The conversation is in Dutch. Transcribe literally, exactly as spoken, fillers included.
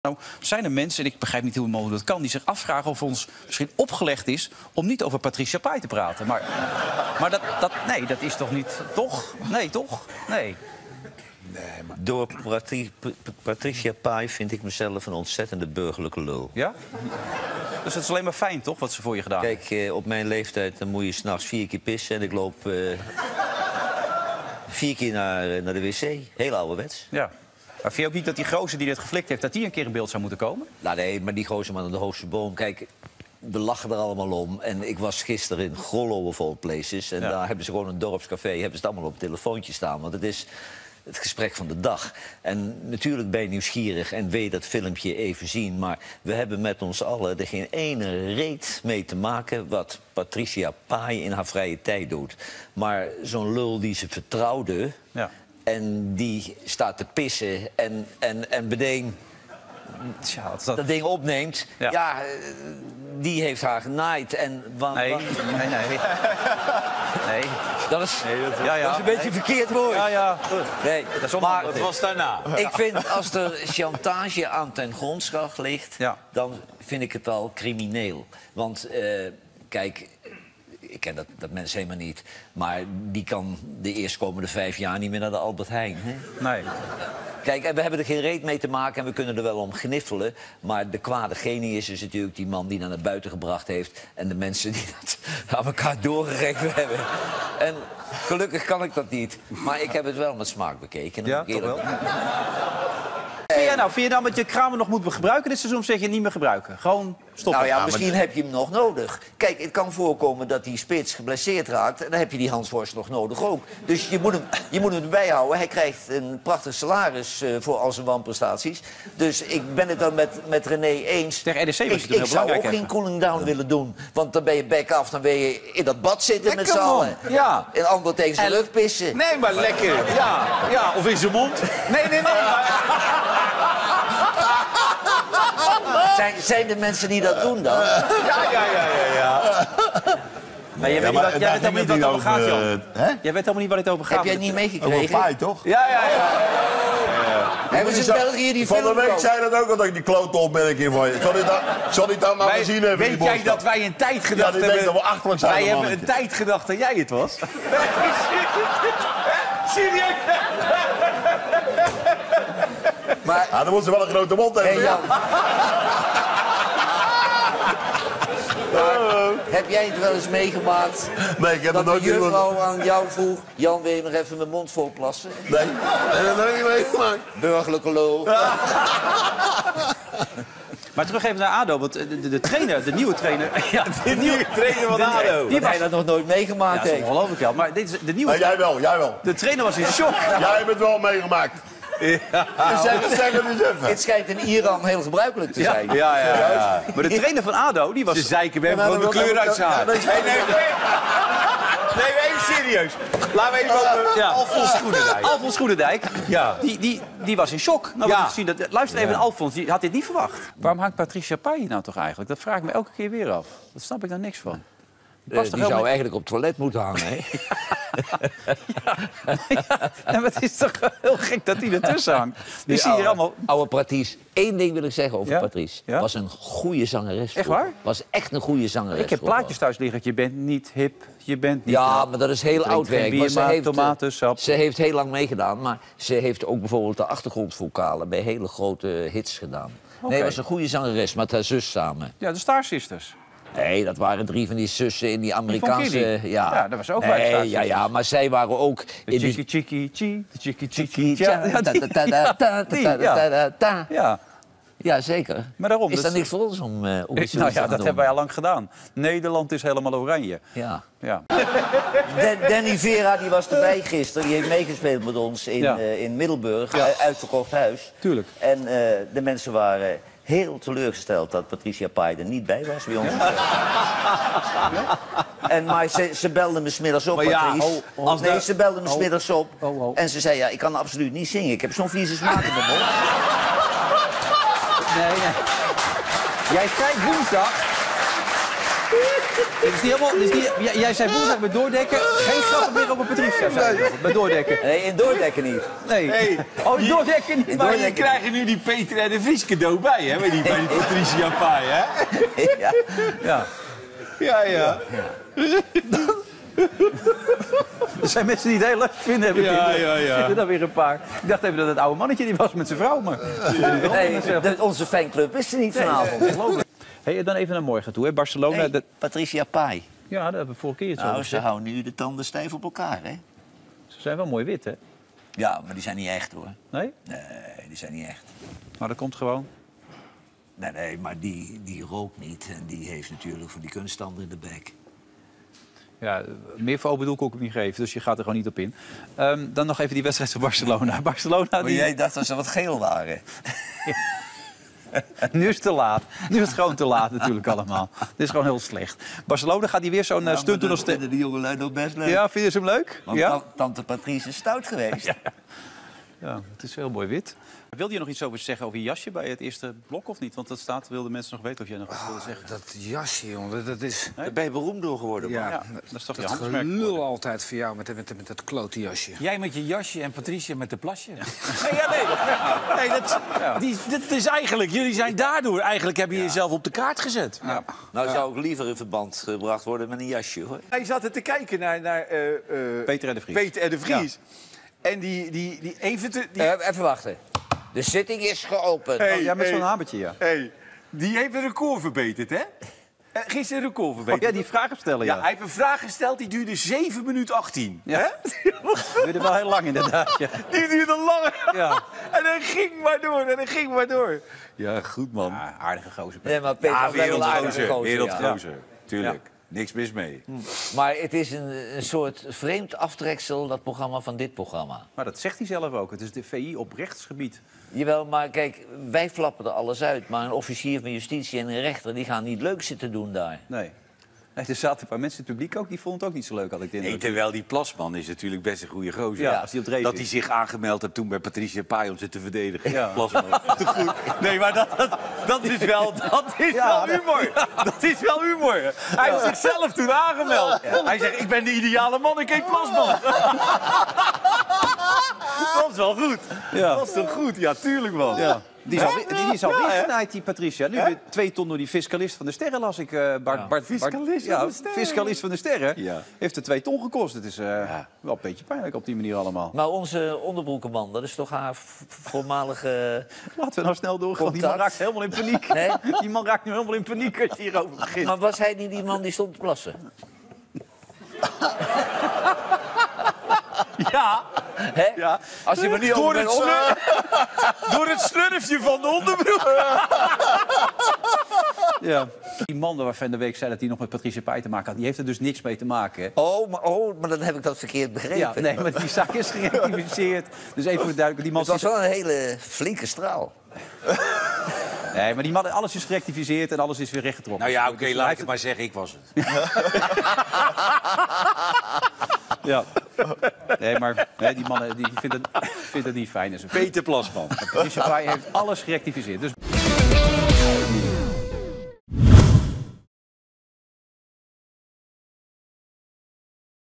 Nou, zijn er mensen, en ik begrijp niet helemaal hoe dat kan, die zich afvragen of ons misschien opgelegd is om niet over Patricia Pai te praten. Maar, maar dat, dat, nee, dat is toch niet... Toch? Nee, toch? Nee. Nee, maar... Door Patri Patricia Pai vind ik mezelf een ontzettende burgerlijke lul. Ja? Dus het is alleen maar fijn, toch, wat ze voor je gedaan heeft? Kijk, eh, op mijn leeftijd dan moet je s'nachts vier keer pissen en ik loop uh, vier keer naar, naar de wc. Heel ouderwets. Ja. Maar vind je ook niet dat die gozer die dit geflikt heeft, dat die een keer in beeld zou moeten komen? Nou nee, maar die gozer maar aan de hoogste boom. Kijk, we lachen er allemaal om. En ik was gisteren in Grollo of all places. En ja. daar hebben ze gewoon een dorpscafé, hebben ze het allemaal op het telefoontje staan. Want het is het gesprek van de dag. En natuurlijk ben je nieuwsgierig en wil je dat filmpje even zien. Maar we hebben met ons allen er geen ene reet mee te maken wat Patricia Pai in haar vrije tijd doet. Maar zo'n lul die ze vertrouwde... Ja. En die staat te pissen en, en, en meteen Tja, wat is dat? dat ding opneemt. Ja. ja, die heeft haar genaaid. En wa nee, nee, nee. nee. Dat is, nee, dat, ja, ja. dat is een beetje nee. verkeerd woord. Ja, ja. Nee, dat is maar wat was daarna? Ik vind als er chantage aan ten grondslag ligt, ja. dan vind ik het al crimineel. Want uh, kijk... Ik ken dat, dat mensen helemaal niet. Maar die kan de eerstkomende vijf jaar niet meer naar de Albert Heijn. Hè? Nee. Kijk, en we hebben er geen reet mee te maken en we kunnen er wel om gniffelen. Maar de kwade genius is natuurlijk die man die dat naar buiten gebracht heeft. En de mensen die dat aan elkaar doorgegeven hebben. En gelukkig kan ik dat niet. Maar ik heb het wel met smaak bekeken. Ja, toch wel? Vind jij nou, vind je nou dat je Kramer nog moet gebruiken dit seizoen, of zeg je niet meer gebruiken? Gewoon stoppen. Nou ja, misschien heb je hem nog nodig. Kijk, het kan voorkomen dat die spits geblesseerd raakt. En dan heb je die Hans Worst nog nodig ook. Dus je moet hem, je moet hem erbij houden. Hij krijgt een prachtig salaris uh, voor al zijn wanprestaties. Dus ik ben het dan met, met René eens. Tegen R D C was ik, het heel ik zou ook even. geen cooling down ja. willen doen. Want dan ben je back af, dan ben je in dat bad zitten lekker met z'n allen. Ja. En ander tegen zijn rug pissen. Nee, maar lekker. Ja, ja. Of in zijn mond. Nee, nee, nee. Maar... Zijn, zijn er mensen die dat doen dan? Ja, ja, ja, ja. ja. Maar jij weet, ja, maar, niet, wat, jij weet helemaal niet wat het over gaat, Jan. Uh, jij weet helemaal niet waar het over gaat. Heb jij niet meegekregen? Over Pai, toch? Ja, ja, ja. Hebben ze in België die film? Van de week zei dat ook al dat ik die klote opmerking van je. Zal ik dat, zal ik dat maar wij, gezien hebben? Weet jij dat wij een tijd gedacht ja, hebben... Dat we achterlijk zijn wij hebben een tijd gedacht dat jij het was. Serieus? Maar... Ja, dan moet ze wel een grote mond hebben. Hey, Jan. Maar, heb jij het wel eens meegemaakt? Nee, ik heb dat dat nooit de juffrouw aan jou vroeg... Jan, wil je nog even mijn mond vol plassen? Nee, ik heb dat nooit meegemaakt. Burgerlijke lul. Ja. Maar terug even naar ADO, want de, de, de trainer, de nieuwe trainer... Ja, de nieuwe trainer van ADO. Die heb jij dat nog nooit meegemaakt, ja, heeft. Dat geloof ik wel, maar dit is de nieuwe... Nee, jij wel, jij wel. De trainer was in shock. Jij hebt het wel meegemaakt. Ja. Dus zeg, zeg het eens even. Het schijnt in Iran heel gebruikelijk te zijn. Ja, ja, ja. ja. Maar de trainer van ADO, die was... Ze zeiken, we hebben gewoon de kleur uit zijn haar. Nee, nee, nee. Nee, even serieus. Laten we even over ja. Alfons Goedendijk. Alfons Goedendijk, ja. die, die, die was in shock. Nou, ja. zien dat, luister even ja. naar Alfons, die had dit niet verwacht. Waarom hangt Patricia Pai nou toch eigenlijk? Dat vraag ik me elke keer weer af. Daar snap ik nou niks van. Die, uh, die zou mee... eigenlijk op het toilet moeten hangen, hè? ja, ja, maar het is toch heel gek dat hij ertussen hangt. Die, die zie je hier allemaal... Oude Patrice. Eén ding wil ik zeggen over ja? Patrice. Ja? Was een goede zangeres. Echt waar? Was echt een goede zangeres. Ik heb plaatjes thuis liggen. Je bent niet hip, je bent niet... Ja, hip. maar dat is heel oud werk. Bier, maar ze, maar heeft, tomatensap. ze heeft heel lang meegedaan. Maar ze heeft ook bijvoorbeeld de achtergrondvokalen bij hele grote hits gedaan. Okay. Nee, was een goede zangeres met haar zus samen. Ja, de Star Sisters. Nee, dat waren drie van die zussen in die Amerikaanse... Die ja. ja, dat was ook nee, bij ja, ja, maar zij waren ook... De chiki chiki chi, de chiki chiki cha. Ja, ja, zeker. Maar daarom, is dat niks voor ons om, uh, om iets nou ja, te dat doen? hebben wij al lang gedaan. Nederland is helemaal oranje. Ja. ja. Danny Vera die was erbij gisteren. Die heeft meegespeeld met ons in, ja. uh, in Middelburg. Ja. Uitverkocht huis. Tuurlijk. En uh, de mensen waren... heel teleurgesteld dat Patricia Pai er niet bij was bij ons. Ja? En, maar ze, ze belde me 's middags op, ja, Patrice. oh, oh, nee, ze belde me 's oh, middags op. Oh, oh. En ze zei, ja, ik kan absoluut niet zingen. Ik heb zo'n vieze smaak in mijn mond. Nee, nee. Jij kijkt woensdag. Dit is niet helemaal, dit is niet, jij, jij zei woensdag bij Doordekken, geen grappen meer over Patricia. Zei je, bij Doordekken. Nee, in Doordekken niet. Nee. Hey, Oh, in Doordekken niet. Maar Doordekken. je krijgt er nu die Peter en de Vries cadeau bij, hè? Bij die, bij die Patricia Pai, hè? Ja. Ja. Ja, ja. Er zijn mensen die het heel leuk vinden. Heb ik Ja, in. ja, ja. Er zitten er weer een paar. Ik dacht even dat het oude mannetje die was met zijn vrouw. Maar... Nee, de- onze fanclub is er niet vanavond. Hey, dan even naar morgen toe. Hè. Barcelona. Hey, dat... Patricia Pai. Ja, dat hebben we vorige keer het zo Nou, ze gezegd. houden nu de tanden stijf op elkaar, hè? Ze zijn wel mooi wit, hè? Ja, maar die zijn niet echt, hoor. Nee? Nee, die zijn niet echt. Maar dat komt gewoon. Nee, nee, maar die, die rookt niet. En die heeft natuurlijk voor die kunststanden in de bek. Ja, meer voor bedoel ik ook niet geven, dus je gaat er gewoon niet op in. Um, dan nog even die wedstrijd van Barcelona. Barcelona Maar die... jij dacht dat ze wat geel waren. Nu is het te laat. Nu is het gewoon te laat natuurlijk allemaal. Dit is gewoon heel slecht. Barcelona gaat die weer zo'n uh, stunt doen als... vinden die jongelui nog best leuk. Ja, vinden ze hem leuk? Want Ja? ta- tante Patrice is stout geweest. Ja. Ja, het is heel mooi wit. Wilde je nog iets over zeggen over je jasje bij het eerste blok of niet? Want dat staat, wilden mensen nog weten of jij nog iets wilde zeggen. Dat jasje, jongen, dat is... Daar ben je beroemd door geworden, man. Ja, Ja, dat is toch je dat handelsmerk gelul geworden. altijd voor jou met, met, met dat klote jasje. Jij met je jasje en Patricia met de plasje. Nee, ja, nee. nee dat, die, dit is eigenlijk, jullie zijn daardoor, eigenlijk heb je jezelf op de kaart gezet. Ja. Nou zou ik liever in verband gebracht worden met een jasje, hoor. Wij zaten te kijken naar, naar uh, uh, Peter en de Vries. Peter en de Vries. En die, die, die even te... Die, Eh, even wachten. De zitting is geopend. Hey, Oh, ja, met zo'n hey, hamertje, ja. hey, die heeft een record verbeterd, hè? Uh, gisteren een record Oh, verbeterd. ja, die vragen stellen, Ja, ja. hij heeft een vraag gesteld die duurde zeven minuten achttien. Ja. Hè? Dat duurde wel heel lang inderdaad, ja. Die duurde lang. Ja. En hij ging maar door, en hij ging maar door. Ja, goed, man. Ah, aardige gozer. Nee, maar Peter Ja, was wel een aardige wereldgozer. gozer, ja. Wereldgozer, tuurlijk. Niks mis mee. Maar het is een, een soort vreemd aftreksel, dat programma, van dit programma. Maar dat zegt hij zelf ook. Het is de V I op rechtsgebied. Jawel, maar kijk, wij flappen er alles uit. Maar een officier van justitie en een rechter, die gaan niet leuk zitten doen daar. Nee. Nee, er zaten een paar mensen in het publiek ook, die vonden het ook niet zo leuk, had ik de Nee, indruk. terwijl die Plasman is natuurlijk best een goede gozer. Ja, als hij op het race dat is. hij zich aangemeld heeft toen bij Patricia Pai om ze te verdedigen. Ja. Plasman. Te goed. Nee, maar dat, dat, dat is wel, dat is Ja, wel humor. Dat is wel humor. Hij heeft zichzelf toen aangemeld. Hij zegt, ik ben de ideale man, ik heet Plasman. Dat is wel goed. Ja. Dat is toch goed? Ja, tuurlijk, man. Ja. Die is al, die, die is al Ja, hè? weggenaaid, die Patricia. Nu weer twee ton door die fiscalist van de Sterren, las ik. Uh, Bart, Bart, Fiscalist Bart, van ja, de Sterren. fiscalist van de Sterren. Ja. Heeft er twee ton gekost. Het is uh, wel een beetje pijnlijk op die manier allemaal. Maar onze onderbroekenman, dat is toch haar v- voormalige... Laten we nou snel doorgaan. Die man Contact. raakt helemaal in paniek. Nee? Die man raakt nu helemaal in paniek als hij hierover begint. Maar was hij niet die man die stond te plassen? Ja. Hè? Ja. Als je maar niet Door over het, bent onder... slur- door het slurfje van de onderbroek. Ja. Die man waar van de week zei dat hij nog met Patricia Pai te maken had... die heeft er dus niks mee te maken. Hè? Oh, maar, oh, maar dan heb ik dat verkeerd begrepen. Ja, nee, maar die zaak is gerectificeerd. Dus even voor duidelijk, die man... Het was wel een hele flinke straal. Nee, maar die man, alles is gerectificeerd en alles is weer rechtgetrokken. Nou ja, oké, Dus hij laat ik heeft het maar zeggen, ik was het. Ja. Nee, maar nee, die man die vindt, het, vindt het niet fijn. Dus Peter Plasman. Patricia Pai heeft alles gerectificeerd. Dus